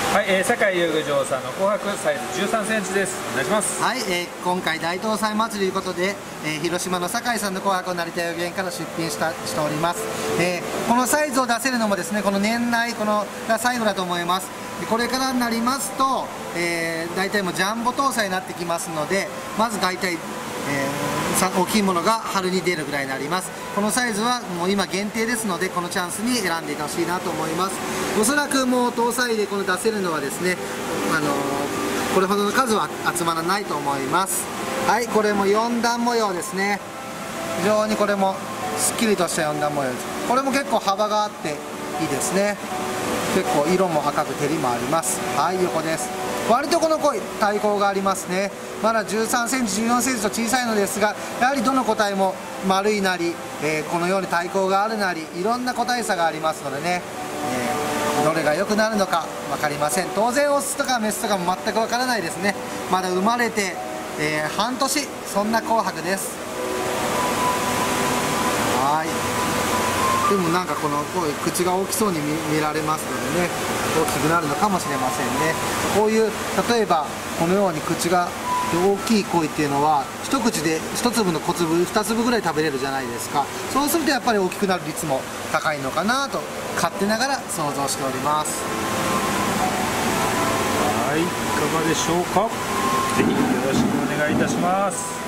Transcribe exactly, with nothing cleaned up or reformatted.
はい、えー、酒井遊具場さんの紅白サイズじゅうさんセンチです。お願いします。 はい、えー、今回大東祭祭りということで、えー、広島の酒井さんの紅白を成田遊園から出品したしております。えー、このサイズを出せるのもですね、この年内このが最後だと思います。でこれからになりますと、えー、大体もうジャンボ搭載になってきますので、まず大体、えー、大きいものが春に出るぐらいになります。このサイズはもう今限定ですので、このチャンスに選んでいてほしいなと思います。おそらくもう搭載でこの出せるのはですね、あのー、これほどの数は集まらないと思います。はい、これもよん段模様ですね。非常にこれもすっきりとしたよん段模様です。これも結構幅があっていいですね。結構色も赤く照りもあります。はい、横です。割とこの濃い対抗がありますね。まだじゅうさんセンチじゅうよんセンチと小さいのですが、やはりどの個体も丸いなり、えー、このように対抗があるなり、いろんな個体差がありますのでね、えー、どれが良くなるのか分かりません。当然オスとかメスとかも全く分からないですね。まだ生まれて、えー、半年、そんな紅白です。はい、でもなんかこのこういう口が大きそうに 見, 見られますのでね、大きくなるのかもしれませんね。こういう例えばこのように口が大きい鯉っていうのは一口で一粒の小粒二粒ぐらい食べれるじゃないですか。そうするとやっぱり大きくなる率も高いのかなと勝手ながら想像しております。 はい、いかがでしょうか。ぜひよろしくお願いいたします。